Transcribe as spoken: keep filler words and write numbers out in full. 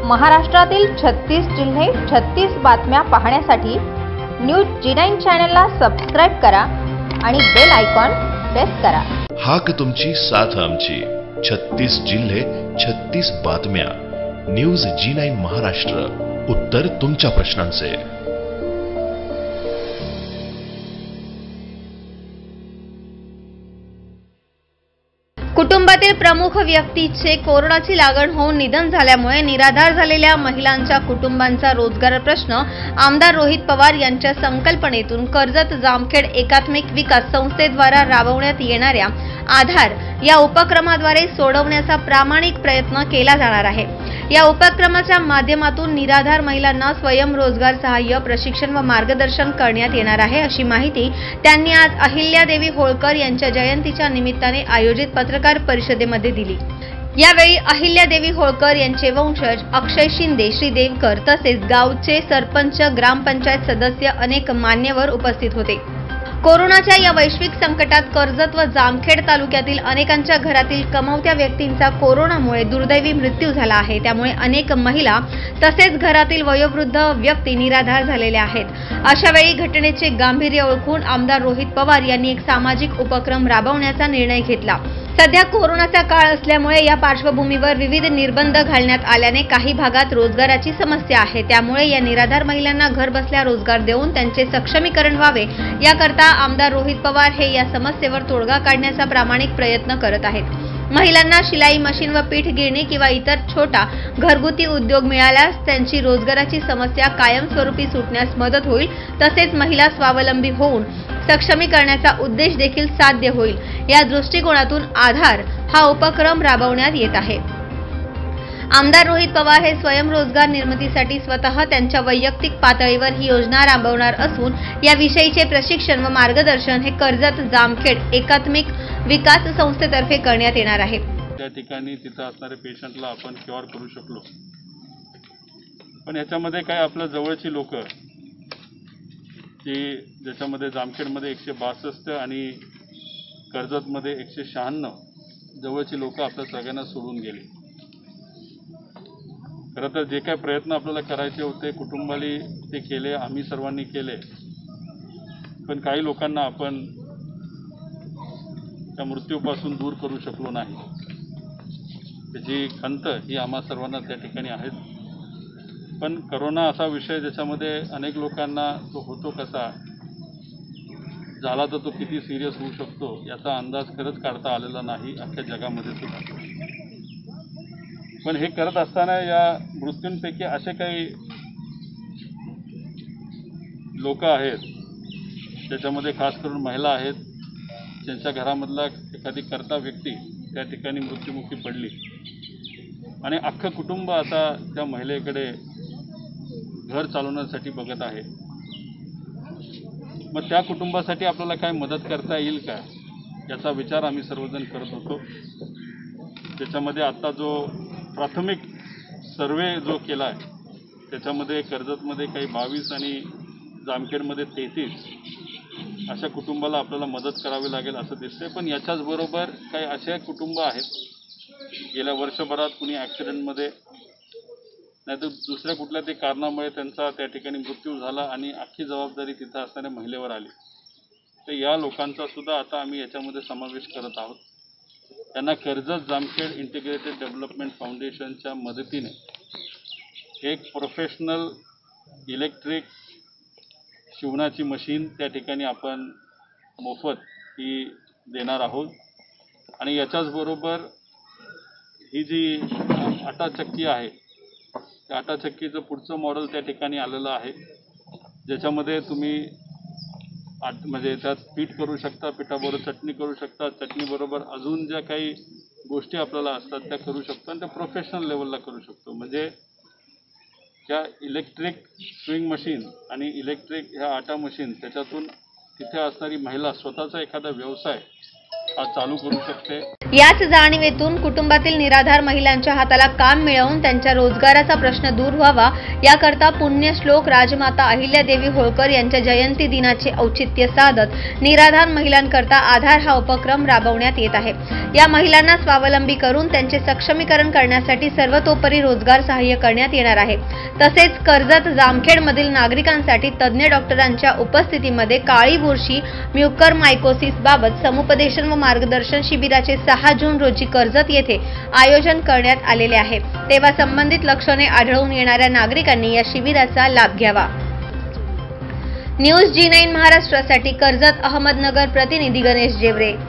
महाराष्ट्रातील छत्तीस जिल्हे छत्तीस बातम्या पाहण्यासाठी न्यूज जी नाईन चॅनलला सबस्क्राइब करा आणि बेल आयकॉन प्रेस करा। हाक तुमची साथ आमची, छत्तीस जिल्हे छत्तीस बातम्या। न्यूज जी नाईन महाराष्ट्र, उत्तर तुमच्या प्रश्नांचे। कुटुंबातील प्रमुख व्यक्तीचे कोरोनाची लागण होऊन निधन झाल्यामुळे निराधार झालेल्या महिलांच्या कुटुंबांचा रोजगार प्रश्न आमदार रोहित पवार यांच्या संकल्पनेतून कर्जत जामखेड एकात्मिक विकास संस्थेद्वारा राबवण्यात येणाऱ्या आधार या उपक्रमाद्वारे सोडवण्याचा प्रामाणिक प्रयत्न केला जाणार आहे। या उपक्रमाच्या माध्यमातून निराधार महिलांना स्वयंरोजगार सहाय्य प्रशिक्षण व मार्गदर्शन करण्यात येणार आहे, अशी माहिती त्यांनी आज अहिल्यादेवी होळकर यांच्या जयंतीच्या निमित्ताने आयोजित पत्रकार परिषदेमध्ये दिली। यावेळी अहिल्यादेवी होळकर यांचे वंशज अक्षय शिंदे, श्री देवकर तसेच गावचे सरपंच, ग्रामपंचायत सदस्य अनेक मान्यवर उपस्थित होते। कोरोनाच्या या वैश्विक संकटात कर्जत व जामखेड तालुक्यातील अनेकांच्या घरातील कमावत्या व्यक्तींचा कोरोनामुळे दुर्दैवी मृत्यू झाला आहे। त्यामुळे अनेक महिला तसेच घरातील वयोवृद्ध व्यक्ती निराधार झालेल्या आहेत। अशा वेळी घटनेचे गांभीर्य ओळखून आमदार रोहित पवार यांनी एक सामाजिक उपक्रम राबवण्याचा निर्णय घेतला। सध्या कोरोनाचा काळ असल्यामुळे या पार्श्वभूमीवर विविध निर्बंध घालण्यात आल्याने काही भागात रोजगाराची समस्या आहे। त्यामुळे या निराधार महिलांना घर बसल्या रोजगार देऊन त्यांचे सक्षमीकरण व्हावे याकरता आमदार रोहित पवार हे या समस्येवर तोडगा काढण्याचा प्रामाणिक प्रयत्न करत आहेत। महिलांना शिलाई मशीन व पीठ गिरणी किंवा इतर छोटा घरगुती उद्योग मिळाल्यास त्यांची रोजगाराची समस्या कायमस्वरूपी सुटण्यास मदत होईल, तसेच महिला स्वावलंबी होऊन सक्षमी करण्याचा उद्देश देखील साध्य होईल। या दृष्टिकोनातून आधार हा उपक्रम राबवण्यात येत आहे। आमदार रोहित पवार हे स्वयंरोजगार निर्मितीसाठी स्वतः त्यांच्या वैयक्तिक पातळीवर ही योजना राबवणार असून याविषयीचे प्रशिक्षण व मार्गदर्शन हे कर्जत जामखेड एकात्मिक विकास संस्थेतर्फे करण्यात येणार आहे। त्या ठिकाणी तिथं असणाऱ्या पेशंटला आपण क्युअर करू शकलो, पण याच्यामध्ये काय आपल्या जवळची लोक की ज्याच्यामध्ये जामखेडमध्ये एकशे बासष्ट आणि कर्जतमध्ये एकशे शहाण्णव जवळची लोक आपल्या सगळ्यांना सोडून गेली। खरं तर जे काही प्रयत्न आपल्याला करायचे होते कुटुंबाली ते केले, आम्ही सर्वांनी केले, पण काही लोकांना आपण त्या मृत्यूपासून दूर करू शकलो नाही। त्याची खंत ही आम्हा सर्वांना त्या ठिकाणी आहेत। पण करोना असा विषय ज्याच्यामध्ये अनेक लोकांना तो होतो कसा झाला तर तो किती सिरियस होऊ शकतो याचा अंदाज खरंच काढता आलेला नाही अख्ख्या जगामध्ये सुद्धा। पण हे करत असताना या मृत्यूंपैकी असे काही लोक आहेत त्याच्यामध्ये खास करून महिला आहेत ज्यांच्या घरामधला एखादी कर्ता व्यक्ती त्या ठिकाणी मृत्युमुखी पडली आणि अख्खं कुटुंब आता त्या महिलेकडे घर चालवण्यासाठी बघत आहे। मग त्या कुटुंबासाठी आपल्याला काय मदत करता येईल का याचा विचार आम्ही सर्वजण करत होतो। त्याच्यामध्ये आता जो प्राथमिक सर्वे जो केला आहे त्याच्यामध्ये कर्जतमध्ये काही बावीस आणि जामखेडमध्ये तेहतीस अशा कुटुंबाला आपल्याला मदत करावी लागेल असं दिसतंय। पण याच्याच बरोबर काही असे कुटुंब आहेत गेल्या वर्षभरात कुणी ॲक्सिडेंटमध्ये नाही तर दुसऱ्या कुठल्या ते कारणामुळे त्यांचा त्या ठिकाणी मृत्यू झाला आणि अख्खी जबाबदारी तिथं असणाऱ्या महिलेवर आली, तर या लोकांचा सुद्धा आता आम्ही याच्यामध्ये समावेश करत आहोत। त्यांना कर्जत जामखेड इंटिग्रेटेड डेव्हलपमेंट फाउंडेशनच्या मदतीने एक प्रोफेशनल इलेक्ट्रिक शिवणाची मशीन त्या ठिकाणी आपण मोफत ही देणार आहोत। आणि याच्याच बरोबर ही जी आटा चक्की आहे त्या आटा चक्कीचं पुढचं मॉडेल त्या ठिकाणी आलेलं आहे, ज्याच्यामध्ये तुम्ही आट म्हणजे त्यात पीठ करू शकता, पिठाबरोबर चटणी करू शकता, चटणीबरोबर अजून ज्या काही गोष्टी आपल्याला असतात त्या करू शकतो आणि त्या प्रोफेशनल लेवलला करू शकतो। म्हणजे त्या इलेक्ट्रिक स्विंग मशीन आणि इलेक्ट्रिक ह्या आटा मशीन त्याच्यातून तिथे असणारी महिला स्वतःचा एखादा व्यवसाय आज चालू करू शकते। याच जाणीवेतून कुटुंबातील निराधार महिलांच्या हाताला काम मिळवून त्यांच्या रोजगाराचा प्रश्न दूर व्हावा याकरता पुण्यश्लोक राजमाता अहिल्यादेवी होळकर यांच्या जयंती दिनाचे औचित्य साधत निराधार महिलांकरता आधार हा उपक्रम राबवण्यात येत आहे। या महिलांना स्वावलंबी करून त्यांचे सक्षमीकरण करण्यासाठी सर्वतोपरी रोजगार सहाय्य करण्यात येणार आहे। तसेच कर्जत जामखेड मधील नागरिकांसाठी तज्ञ डॉक्टरांच्या उपस्थितीमध्ये काळी बुरशी म्युकरमायकोसिस बाबत समुपदेशन व मार्गदर्शन शिबिराचे सहा जून रोजी कर्जत येथे आयोजन करण्यात आलेले आहे। तेव्हा संबंधित लक्षणे आढळून येणाऱ्या नागरिकांनी या शिबिराचा लाभ घ्यावा। न्यूज जी नाईन महाराष्ट्रासाठी कर्जत अहमदनगर प्रतिनिधी गणेश जेवरे।